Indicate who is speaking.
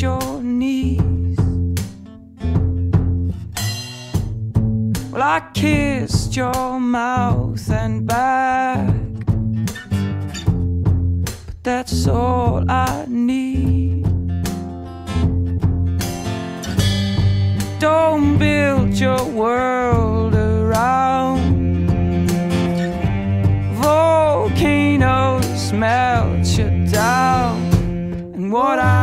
Speaker 1: your knees. Well, I kissed your mouth and back, but that's all I need. Don't build your world around volcanoes, melt you down. And what I